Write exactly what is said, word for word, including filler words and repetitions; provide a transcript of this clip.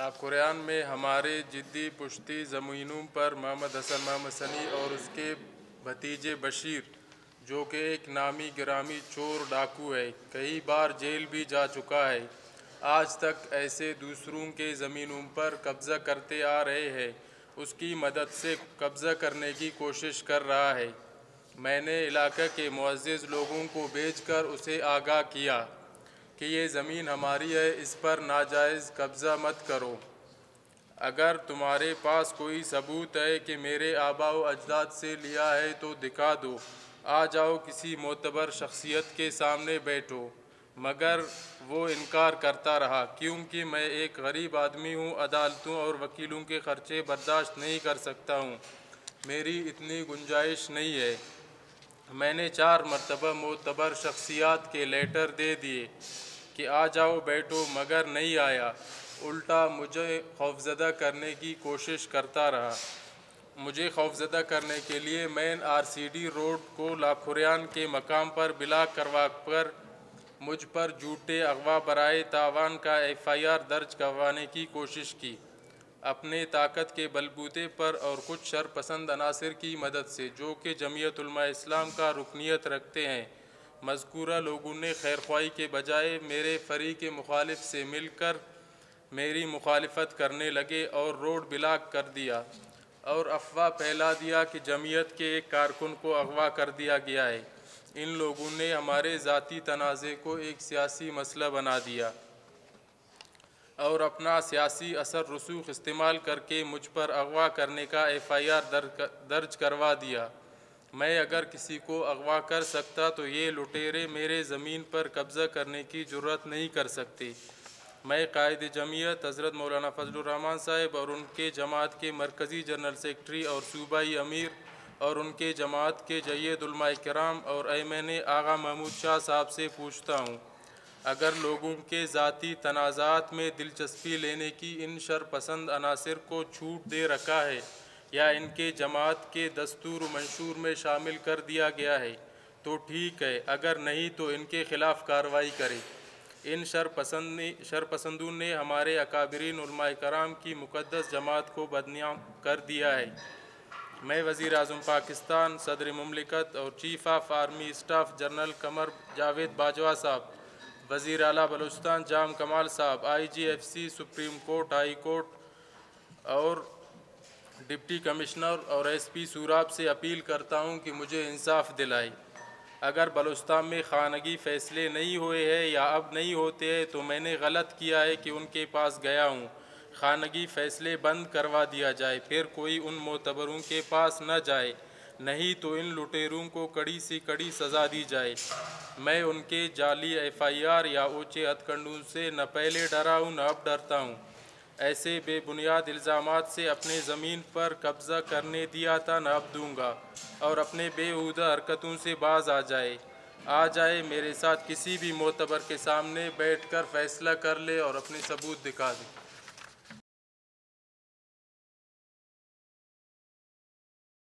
لاکھوریان میں ہمارے جدی پشتی زمینوں پر محمد حسن محمد سنی اور اس کے بھتیجے بشیر، جو کہ ایک نامی گرامی چور ڈاکو ہے، کئی بار جیل بھی جا چکا ہے، آج تک ایسے دوسروں کے زمینوں پر قبضہ کرتے آ رہے ہیں، اس کی مدد سے قبضہ کرنے کی کوشش کر رہا ہے۔ میں نے علاقے کے معزز لوگوں کو بھیج کر اسے آگاہ کیا کہ یہ زمین ہماری ہے، اس پر ناجائز قبضہ مت کرو۔ اگر تمہارے پاس کوئی ثبوت ہے کہ میرے آباء و اجداد سے لیا ہے تو دکھا دو، آ جاؤ کسی معتبر شخصیت کے سامنے بیٹھو۔ مگر وہ انکار کرتا رہا، کیونکہ میں ایک غریب آدمی ہوں، عدالتوں اور وکیلوں کے خرچے برداشت نہیں کر سکتا ہوں، میری اتنی گنجائش نہیں ہے۔ میں نے چار مرتبہ معتبر شخصیات کے لیٹر دے دیے کہ آ جاؤ بیٹھو، مگر نہیں آیا، الٹا مجھے خوفزدہ کرنے کی کوشش کرتا رہا۔ مجھے خوفزدہ کرنے کے لیے main R C D road کو لاکھوریان کے مقام پر بلاک کروا کر مجھ پر جھوٹے اغوا برائے تاوان کا ایف آئی آر درج کروانے کی کوشش کی۔ اپنے طاقت کے بلبوتے پر اور کچھ شر پسند عناصر کی مدد سے، جو کہ جمعیت علماء اسلام کا رکنیت رکھتے ہیں، مذکورہ لوگوں نے خیرخواہی کے بجائے میرے فریق مخالف سے مل کر میری مخالفت کرنے لگے اور روڈ بلاک کر دیا اور افواہ پھیلا دیا کہ جمعیت کے ایک کارکن کو اغوا کر دیا گیا ہے۔ ان لوگوں نے ہمارے ذاتی تنازع کو ایک سیاسی مسئلہ بنا دیا اور اپنا سیاسی اثر رسوخ استعمال کر کے مجھ پر اغوا کرنے کا ایف آئی آر درج کروا دیا۔ میں اگر کسی کو اغوا کر سکتا تو یہ لٹیرے میرے زمین پر قبضہ کرنے کی جرات نہیں کر سکتے۔ میں قائد جمعیت حضرت مولانا فضل الرحمان صاحب اور ان کے جماعت کے مرکزی جنرل سیکرٹری اور صوبائی امیر اور ان کے جماعت کے جید علماء کرام اور ایمن آغا محمود شاہ صاحب سے پوچھتا ہوں، اگر لوگوں کے ذاتی تنازعات میں دلچسپی لینے کی ان شر پسند عناصر کو چھوٹ دے رکھا ہے یا ان کے جماعت کے دستور و منشور میں شامل کر دیا گیا ہے تو ٹھیک ہے، اگر نہیں تو ان کے خلاف کارروائی کرے۔ ان شر پسند نے شر پسندوں نے ہمارے اکابرین علماء کرام کی مقدس جماعت کو بدنام کر دیا ہے۔ میں وزیر اعظم پاکستان، صدر مملکت اور chief of army staff general Qamar Javed Bajwa صاحب، وزیر اعلیٰ بلوچستان جام کمال صاحب، I G F C, supreme court, high court اور ڈپٹی کمشنر اور ایس پی سوراب سے اپیل کرتا ہوں کہ مجھے انصاف دلائیں۔ اگر بلوچستان میں خانگی فیصلے نہیں ہوئے ہیں یا اب نہیں ہوتے ہیں تو میں نے غلط کیا ہے کہ ان کے پاس گیا ہوں۔ خانگی فیصلے بند کروا دیا جائے، پھر کوئی ان معتبروں کے پاس نہ جائے، نہیں تو ان لٹیروں کو کڑی سے کڑی سزا دی جائے۔ میں ان کے جعلی ایف آئی آر یا اونچے ہتھ کنڈوں سے نہ پہلے ڈرا ہوں نہ اب ڈرتا ہوں۔ ایسے بے بنیاد الزامات سے اپنے زمین پر قبضہ کرنے دیا تھا نہ اب دوں گا، اور اپنے بےہودہ حرکتوں سے باز آ جائے آ جائے میرے ساتھ کسی بھی معتبر کے سامنے بیٹھ کر فیصلہ کر لے اور اپنے ثبوت دکھا دے۔